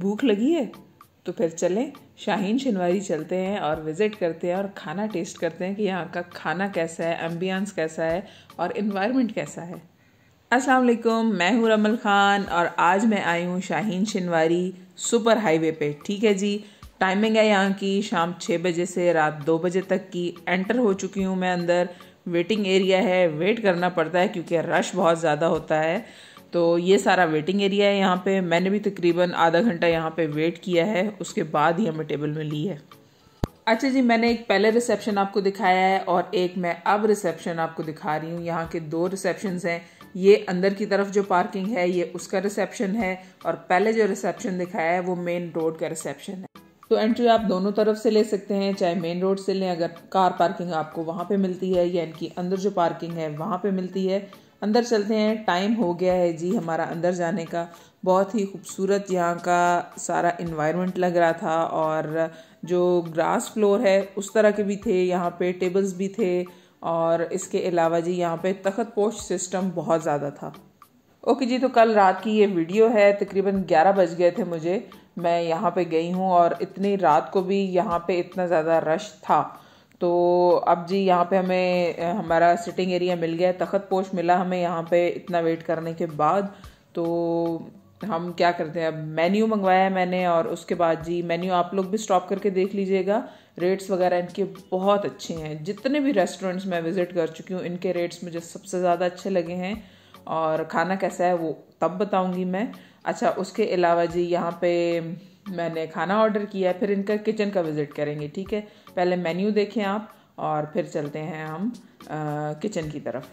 भूख लगी है तो फिर चलें शाहीन शिनवारी चलते हैं और विज़िट करते हैं और खाना टेस्ट करते हैं कि यहाँ का खाना कैसा है, एम्बियंस कैसा है और इन्वायरमेंट कैसा है। अस्सलाम वालेकुम, मैं हूँ रमल ख़ान और आज मैं आई हूँ शाहीन शिनवारी सुपर हाईवे पे। ठीक है जी, टाइमिंग है यहाँ की शाम 6 बजे से रात 2 बजे तक की। एंटर हो चुकी हूँ मैं अंदर। वेटिंग एरिया है, वेट करना पड़ता है क्योंकि रश बहुत ज़्यादा होता है। तो ये सारा वेटिंग एरिया है यहाँ पे। मैंने भी तकरीबन आधा घंटा यहाँ पे वेट किया है, उसके बाद ही हमें टेबल में ली है। अच्छा जी, मैंने एक पहले रिसेप्शन आपको दिखाया है और एक मैं अब रिसेप्शन आपको दिखा रही हूँ। यहाँ के 2 रिसेप्शंस हैं। ये अंदर की तरफ जो पार्किंग है ये उसका रिसेप्शन है और पहले जो रिसेप्शन दिखाया है वो मेन रोड का रिसेप्शन है। तो एंट्री आप दोनों तरफ से ले सकते हैं, चाहे मेन रोड से लें अगर कार पार्किंग आपको वहाँ पे मिलती है, या इनकी अंदर जो पार्किंग है वहाँ पे मिलती है। अंदर चलते हैं, टाइम हो गया है जी हमारा अंदर जाने का। बहुत ही खूबसूरत यहाँ का सारा इन्वायरमेंट लग रहा था और जो ग्रास फ्लोर है उस तरह के भी थे, यहाँ पे टेबल्स भी थे और इसके अलावा जी यहाँ पे तख्त पोश सिस्टम बहुत ज़्यादा था। ओके जी, तो कल रात की ये वीडियो है। तकरीबन 11 बज गए थे मुझे, मैं यहाँ पे गई हूँ और इतनी रात को भी यहाँ पे इतना ज़्यादा रश था। तो अब जी यहाँ पे हमें हमारा सिटिंग एरिया मिल गया, तख्त पोश मिला हमें यहाँ पे इतना वेट करने के बाद। तो हम क्या करते हैं, अब मेन्यू मंगवाया है मैंने और उसके बाद जी मेन्यू आप लोग भी स्टॉप करके देख लीजिएगा। रेट्स वगैरह इनके बहुत अच्छे हैं। जितने भी रेस्टोरेंट्स मैं विज़िट कर चुकी हूँ इनके रेट्स मुझे सबसे ज़्यादा अच्छे लगे हैं और खाना कैसा है वो तब बताऊंगी मैं। अच्छा, उसके अलावा जी यहाँ पे मैंने खाना ऑर्डर किया है, फिर इनका किचन का विज़िट करेंगे। ठीक है, पहले मेन्यू देखें आप और फिर चलते हैं हम किचन की तरफ।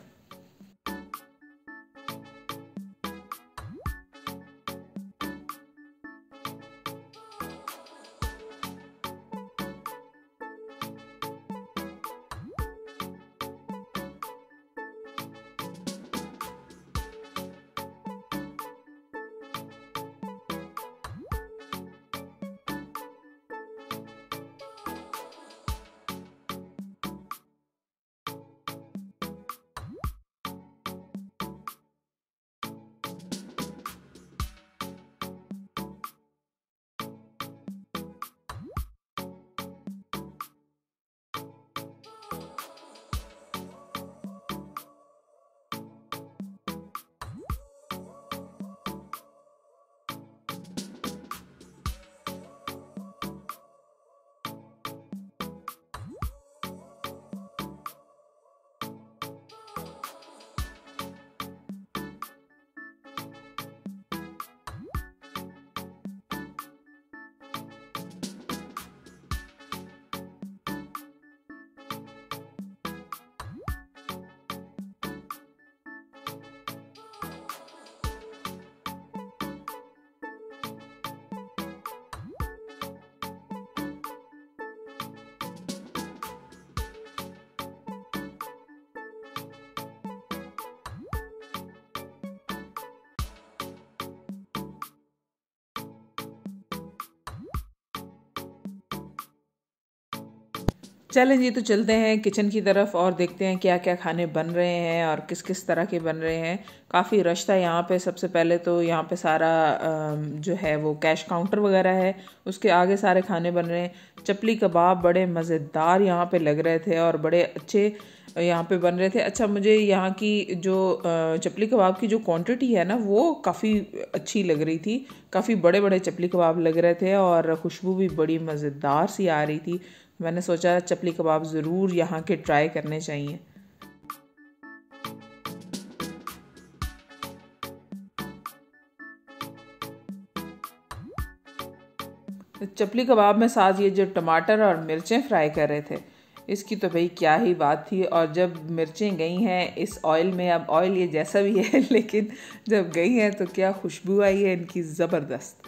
चलें जी, तो चलते हैं किचन की तरफ और देखते हैं क्या क्या खाने बन रहे हैं और किस किस तरह के बन रहे हैं। काफ़ी रश था यहाँ पे। सबसे पहले तो यहाँ पे सारा जो है वो कैश काउंटर वगैरह है, उसके आगे सारे खाने बन रहे हैं। चपली कबाब बड़े मज़ेदार यहाँ पे लग रहे थे और बड़े अच्छे यहाँ पे बन रहे थे। अच्छा, मुझे यहाँ की जो चपली कबाब की जो क्वांटिटी है ना वो काफ़ी अच्छी लग रही थी। काफ़ी बड़े बड़े चपली कबाब लग रहे थे और खुशबू भी बड़ी मज़ेदार सी आ रही थी। मैंने सोचा चपली कबाब ज़रूर यहाँ के ट्राई करने चाहिए। चपली कबाब में साथ ये जो टमाटर और मिर्चें फ्राई कर रहे थे, इसकी तो भाई क्या ही बात थी। और जब मिर्चें गई हैं इस ऑयल में, अब ऑयल ये जैसा भी है लेकिन जब गई हैं तो क्या खुशबू आई है इनकी, ज़बरदस्त।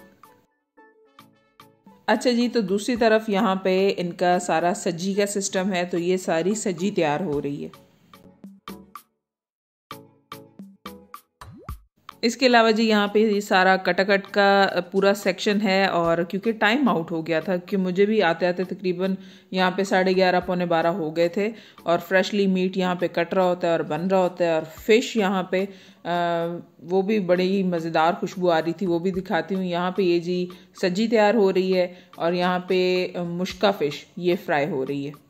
अच्छा जी, तो दूसरी तरफ यहाँ पे इनका सारा सज्जी का सिस्टम है, तो ये सारी सज्जी तैयार हो रही है। इसके अलावा जी यहाँ पे ये सारा कटाकट का पूरा सेक्शन है, और क्योंकि टाइम आउट हो गया था कि मुझे भी आते आते तकरीबन यहाँ पे 11:30 पौने 12 हो गए थे, और फ्रेशली मीट यहाँ पे कट रहा होता है और बन रहा होता है, और फिश यहाँ पे वो भी बड़ी मज़ेदार खुशबू आ रही थी, वो भी दिखाती हूँ। यहाँ पे ये जी सब्जी तैयार हो रही है, और यहाँ पे मुश्का फ़िश ये फ्राई हो रही है।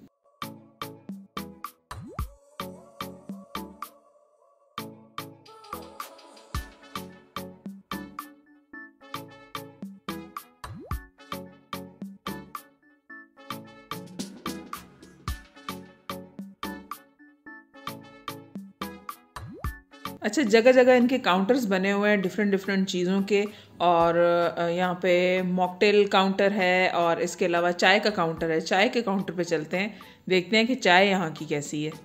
अच्छा, जगह जगह इनके काउंटर्स बने हुए हैं डिफरेंट डिफरेंट चीज़ों के, और यहाँ पे मॉकटेल काउंटर है, और इसके अलावा चाय का काउंटर है। चाय के काउंटर पे चलते हैं, देखते हैं कि चाय यहाँ की कैसी है।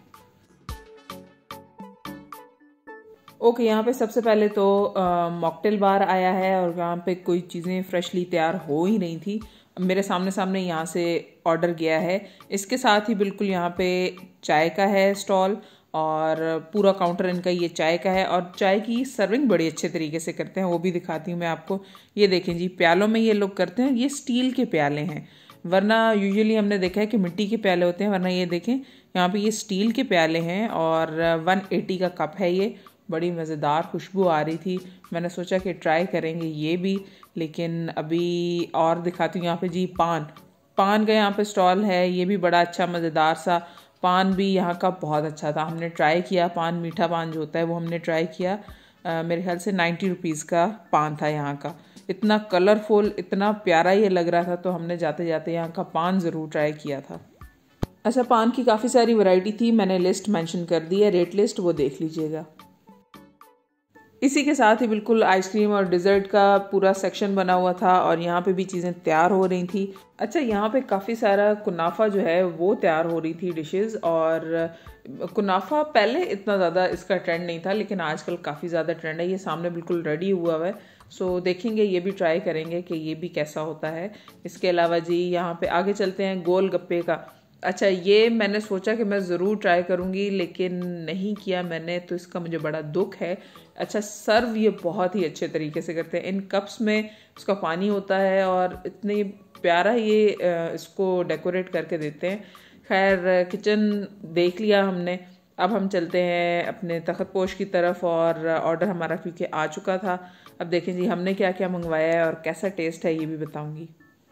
ओके, यहाँ पे सबसे पहले तो मॉकटेल बार आया है, और यहाँ पे कोई चीज़ें फ्रेशली तैयार हो ही नहीं थी। मेरे सामने सामने यहाँ से ऑर्डर गया है। इसके साथ ही बिल्कुल यहाँ पे चाय का है स्टॉल, और पूरा काउंटर इनका ये चाय का है, और चाय की सर्विंग बड़ी अच्छे तरीके से करते हैं, वो भी दिखाती हूँ मैं आपको। ये देखें जी, प्यालों में ये लोग करते हैं, ये स्टील के प्याले हैं, वरना यूजुअली हमने देखा है कि मिट्टी के प्याले होते हैं, वरना ये देखें यहाँ पे ये स्टील के प्याले हैं, और 180 का कप है ये। बड़ी मज़ेदार खुशबू आ रही थी, मैंने सोचा कि ट्राई करेंगे ये भी, लेकिन अभी और दिखाती हूँ। यहाँ पे जी पान का यहाँ पे स्टॉल है, ये भी बड़ा अच्छा मज़ेदार सा पान भी यहाँ का बहुत अच्छा था। हमने ट्राई किया पान, मीठा पान जो होता है वो हमने ट्राई किया। मेरे ख्याल से 90 रुपीज़ का पान था यहाँ का। इतना कलरफुल, इतना प्यारा ये लग रहा था, तो हमने जाते जाते यहाँ का पान ज़रूर ट्राई किया था। अच्छा, पान की काफ़ी सारी वैरायटी थी, मैंने लिस्ट मेंशन कर दी है, रेट लिस्ट, वो देख लीजिएगा। इसी के साथ ही बिल्कुल आइसक्रीम और डिज़र्ट का पूरा सेक्शन बना हुआ था, और यहाँ पे भी चीज़ें तैयार हो रही थी। अच्छा, यहाँ पे काफ़ी सारा कुनाफा जो है वो तैयार हो रही थी डिशेस, और कुनाफा पहले इतना ज़्यादा इसका ट्रेंड नहीं था, लेकिन आजकल काफ़ी ज़्यादा ट्रेंड है। ये सामने बिल्कुल रेडी हुआ है, सो देखेंगे, ये भी ट्राई करेंगे कि ये भी कैसा होता है। इसके अलावा जी यहाँ पे आगे चलते हैं, गोल गप्पे का। अच्छा, ये मैंने सोचा कि मैं ज़रूर ट्राई करूँगी, लेकिन नहीं किया मैंने, तो इसका मुझे बड़ा दुख है। अच्छा, सर्व ये बहुत ही अच्छे तरीके से करते हैं। इन कप्स में उसका पानी होता है, और इतने प्यारा ये इसको डेकोरेट करके देते हैं। खैर, किचन देख लिया हमने, अब हम चलते हैं अपने तख्तपोश की तरफ, और ऑर्डर हमारा क्योंकि आ चुका था। अब देखें जी हमने क्या क्या मंगवाया है और कैसा टेस्ट है, ये भी बताऊँगी।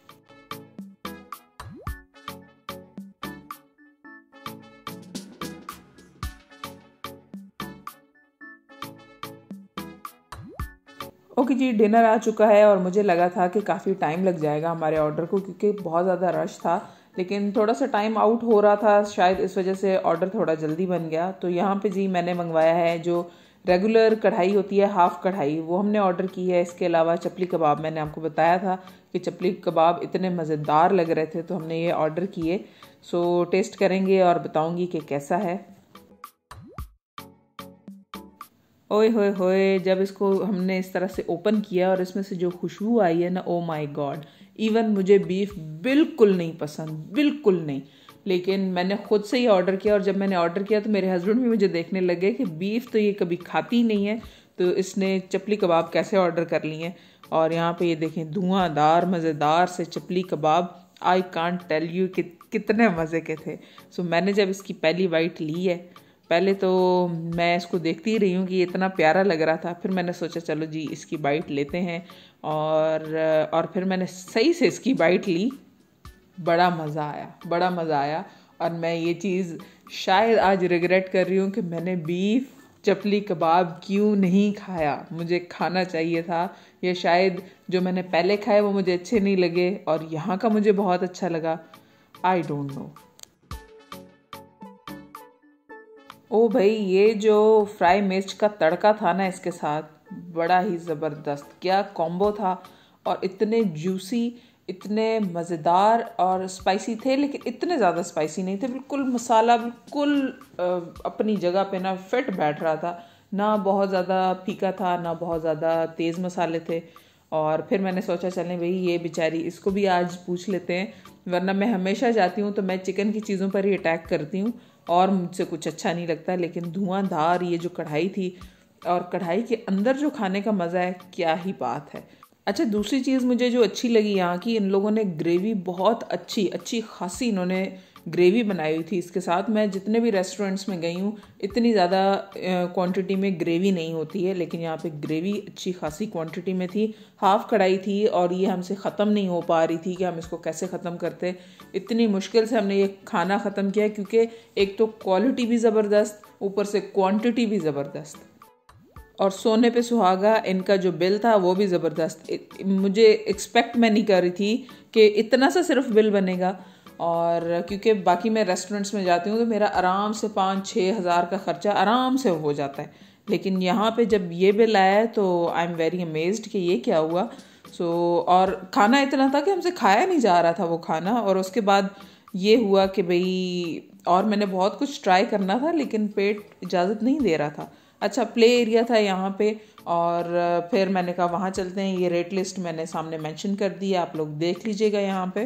ओके जी, डिनर आ चुका है, और मुझे लगा था कि काफ़ी टाइम लग जाएगा हमारे ऑर्डर को, क्योंकि बहुत ज़्यादा रश था, लेकिन थोड़ा सा टाइम आउट हो रहा था, शायद इस वजह से ऑर्डर थोड़ा जल्दी बन गया। तो यहाँ पे जी मैंने मंगवाया है जो रेगुलर कढ़ाई होती है, हाफ़ कढ़ाई, वो हमने ऑर्डर की है। इसके अलावा चपली कबाब, मैंने आपको बताया था कि चपली कबाब इतने मज़ेदार लग रहे थे, तो हमने ये ऑर्डर किए। सो टेस्ट करेंगे और बताऊँगी कि कैसा है। ओए होए होए, जब इसको हमने इस तरह से ओपन किया और इसमें से जो खुशबू आई है ना, ओ माय गॉड। इवन मुझे बीफ बिल्कुल नहीं पसंद, बिल्कुल नहीं, लेकिन मैंने खुद से ही ऑर्डर किया, और जब मैंने ऑर्डर किया तो मेरे हस्बैंड भी मुझे देखने लगे कि बीफ तो ये कभी खाती ही नहीं है, तो इसने चपली कबाब कैसे ऑर्डर कर लिए हैं। और यहाँ पे ये देखें, धुआंधार मज़ेदार से chapli kebab, I can't tell you कि कितने मज़े के थे। सो मैंने जब इसकी पहली बाइट ली है, पहले तो मैं इसको देखती ही रही हूँ कि ये इतना प्यारा लग रहा था, फिर मैंने सोचा चलो जी इसकी बाइट लेते हैं, और फिर मैंने सही से इसकी बाइट ली। बड़ा मज़ा आया, बड़ा मज़ा आया। और मैं ये चीज़ शायद आज रिग्रेट कर रही हूँ कि मैंने बीफ चपली कबाब क्यों नहीं खाया, मुझे खाना चाहिए था। ये शायद जो मैंने पहले खाए वो मुझे अच्छे नहीं लगे, और यहाँ का मुझे बहुत अच्छा लगा, आई डोंट नो। ओ भाई, ये जो फ्राई मिर्च का तड़का था ना इसके साथ, बड़ा ही ज़बरदस्त, क्या कॉम्बो था। और इतने जूसी, इतने मज़ेदार और स्पाइसी थे, लेकिन इतने ज़्यादा स्पाइसी नहीं थे। बिल्कुल मसाला बिल्कुल अपनी जगह पे ना फिट बैठ रहा था, ना बहुत ज़्यादा फीका था, ना बहुत ज़्यादा तेज़ मसाले थे। और फिर मैंने सोचा चलें भाई ये बेचारी, इसको भी आज पूछ लेते हैं, वरना मैं हमेशा जाती हूँ तो मैं चिकन की चीज़ों पर ही अटैक करती हूँ, और मुझसे कुछ अच्छा नहीं लगता। लेकिन धुआंधार ये जो कढ़ाई थी, और कढ़ाई के अंदर जो खाने का मज़ा है, क्या ही बात है। अच्छा, दूसरी चीज़ मुझे जो अच्छी लगी यहाँ की, इन लोगों ने ग्रेवी बहुत अच्छी खासी इन्होंने ग्रेवी बनाई हुई थी इसके साथ। मैं जितने भी रेस्टोरेंट्स में गई हूँ इतनी ज़्यादा क्वांटिटी में ग्रेवी नहीं होती है, लेकिन यहाँ पे ग्रेवी अच्छी खासी क्वांटिटी में थी। हाफ कढ़ाई थी और ये हमसे ख़त्म नहीं हो पा रही थी कि हम इसको कैसे ख़त्म करते। इतनी मुश्किल से हमने ये खाना ख़त्म किया, क्योंकि एक तो क्वालिटी भी ज़बरदस्त, ऊपर से क्वांटिटी भी ज़बरदस्त, और सोने पे सुहागा इनका जो बिल था वो भी ज़बरदस्त। मुझे एक्सपेक्ट मैं नहीं कर रही थी कि इतना सा सिर्फ बिल बनेगा, और क्योंकि बाकी मैं रेस्टोरेंट्स में जाती हूँ तो मेरा आराम से 5-6 हज़ार का ख़र्चा आराम से हो जाता है, लेकिन यहाँ पे जब ये बिल आया तो आई एम वेरी अमेज्ड कि ये क्या हुआ। और खाना इतना था कि हमसे खाया नहीं जा रहा था वो खाना, और उसके बाद ये हुआ कि भाई, और मैंने बहुत कुछ ट्राई करना था लेकिन पेट इजाज़त नहीं दे रहा था। अच्छा, प्ले एरिया था यहाँ पे, और फिर मैंने कहा वहाँ चलते हैं। ये रेट लिस्ट मैंने सामने मेंशन कर दी है, आप लोग देख लीजिएगा यहाँ पे।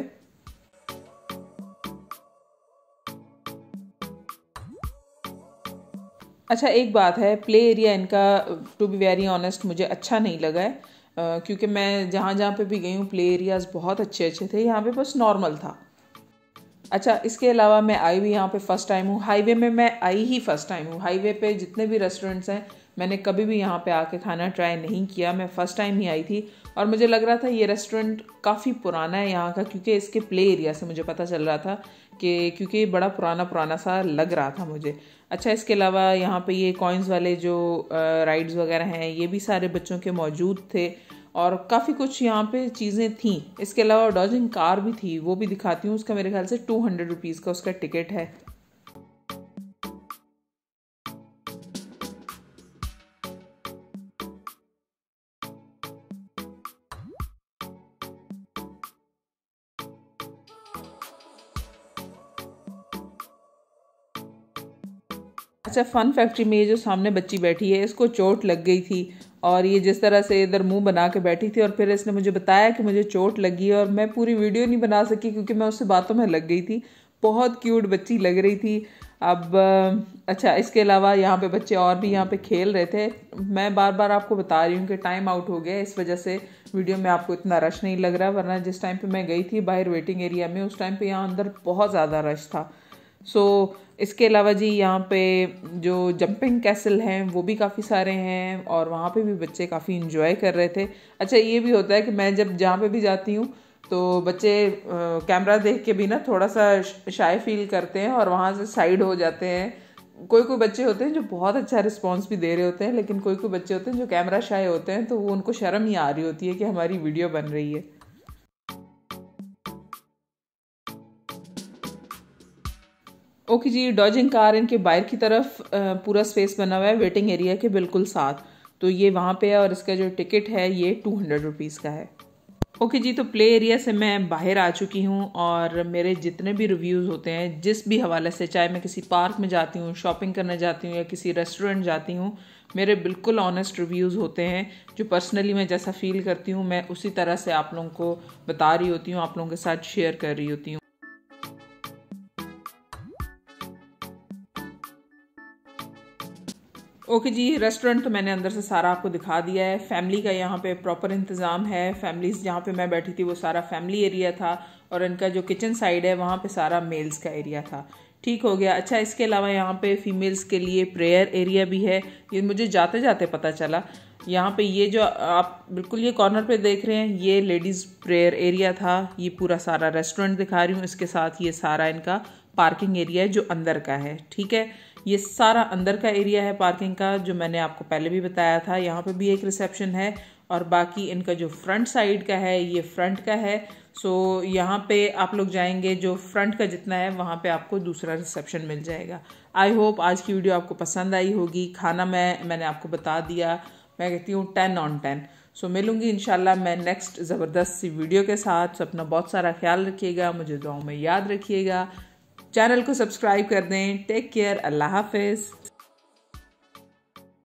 अच्छा, एक बात है, प्ले एरिया इनका टू बी वेरी ऑनेस्ट मुझे अच्छा नहीं लगा है, क्योंकि मैं जहाँ जहाँ पे भी गई हूँ प्ले एरियाज़ बहुत अच्छे थे, यहाँ पे बस नॉर्मल था। अच्छा, इसके अलावा मैं आई भी यहाँ पे फ़र्स्ट टाइम हूँ। हाईवे में मैं आई ही फ़र्स्ट टाइम हूँ। हाईवे पे जितने भी रेस्टोरेंट्स हैं मैंने कभी भी यहाँ पे आके खाना ट्राई नहीं किया, मैं फ़र्स्ट टाइम ही आई थी। और मुझे लग रहा था ये रेस्टोरेंट काफ़ी पुराना है यहाँ का, क्योंकि इसके प्ले एरिया से मुझे पता चल रहा था कि, क्योंकि बड़ा पुराना सा लग रहा था मुझे। अच्छा, इसके अलावा यहाँ पे ये कॉइन्स वाले जो राइड्स वगैरह हैं ये भी सारे बच्चों के मौजूद थे, और काफ़ी कुछ यहाँ पे चीज़ें थी। इसके अलावा डॉजिंग कार भी थी, वो भी दिखाती हूँ। उसका मेरे ख्याल से 200 रुपीज़ का उसका टिकट है। अच्छा, फन फैक्ट्री में ये जो सामने बच्ची बैठी है इसको चोट लग गई थी, और ये जिस तरह से इधर मुंह बना के बैठी थी, और फिर इसने मुझे बताया कि मुझे चोट लगी है, और मैं पूरी वीडियो नहीं बना सकी क्योंकि मैं उससे बातों में लग गई थी। बहुत क्यूट बच्ची लग रही थी। अब अच्छा, इसके अलावा यहाँ पे बच्चे और भी यहाँ पे खेल रहे थे। मैं बार बार आपको बता रही हूँ कि टाइम आउट हो गया, इस वजह से वीडियो में आपको इतना रश नहीं लग रहा, वरना जिस टाइम पे मैं गई थी बाहर वेटिंग एरिया में, उस टाइम पे यहाँ अंदर बहुत ज़्यादा रश था। इसके अलावा जी यहाँ पे जो जंपिंग कैसल हैं वो भी काफ़ी सारे हैं, और वहाँ पे भी बच्चे काफ़ी इंजॉय कर रहे थे। अच्छा, ये भी होता है कि मैं जब जहाँ पे भी जाती हूँ तो बच्चे कैमरा देख के भी ना थोड़ा सा शाय फील करते हैं और वहाँ से साइड हो जाते हैं। कोई बच्चे होते हैं जो बहुत अच्छा रिस्पॉन्स भी दे रहे होते हैं, लेकिन कोई बच्चे होते हैं जो कैमरा शाय होते हैं, तो वो उनको शर्म ही आ रही होती है कि हमारी वीडियो बन रही है। ओके जी, डॉजिंग कार इनके बाहर की तरफ पूरा स्पेस बना हुआ है वेटिंग एरिया के बिल्कुल साथ, तो ये वहाँ पे है, और इसका जो टिकट है ये 200 रुपीज़ का है। ओके जी, तो प्ले एरिया से मैं बाहर आ चुकी हूँ, और मेरे जितने भी रिव्यूज़ होते हैं जिस भी हवाले से, चाहे मैं किसी पार्क में जाती हूँ, शॉपिंग करने जाती हूँ, या किसी रेस्टोरेंट जाती हूँ, मेरे बिल्कुल ऑनेस्ट रिव्यूज़ होते हैं। जो पर्सनली मैं जैसा फील करती हूँ मैं उसी तरह से आप लोगों को बता रही होती हूँ, आप लोगों के साथ शेयर कर रही होती हूँ। ओके जी, रेस्टोरेंट तो मैंने अंदर से सारा आपको दिखा दिया है। फैमिली का यहाँ पे प्रॉपर इंतज़ाम है। फैमिलीज जहाँ पे मैं बैठी थी वो सारा फैमिली एरिया था, और इनका जो किचन साइड है वहाँ पे सारा मेल्स का एरिया था। ठीक हो गया। अच्छा, इसके अलावा यहाँ पे फीमेल्स के लिए प्रेयर एरिया भी है। ये मुझे जाते जाते पता चला। यहाँ पे ये जो आप बिल्कुल ये कॉर्नर पे देख रहे हैं, ये लेडीज़ प्रेयर एरिया था। ये पूरा सारा रेस्टोरेंट दिखा रही हूँ, इसके साथ ये सारा इनका पार्किंग एरिया है जो अंदर का है। ठीक है, ये सारा अंदर का एरिया है पार्किंग का, जो मैंने आपको पहले भी बताया था। यहाँ पे भी एक रिसेप्शन है, और बाकी इनका जो फ्रंट साइड का है ये फ्रंट का है। यहाँ पे आप लोग जाएंगे, जो फ्रंट का जितना है वहाँ पे आपको दूसरा रिसेप्शन मिल जाएगा। आई होप आज की वीडियो आपको पसंद आई होगी। खाना मैंने आपको बता दिया, मैं कहती हूँ 10 on 10। मिलूंगी इंशाल्लाह मैं नेक्स्ट ज़बरदस्त सी वीडियो के साथ। अपना बहुत सारा ख्याल रखिएगा, मुझे दुआओं में याद रखिएगा। चैनल को सब्सक्राइब कर दें। टेक केयर, अल्लाह हाफिज़।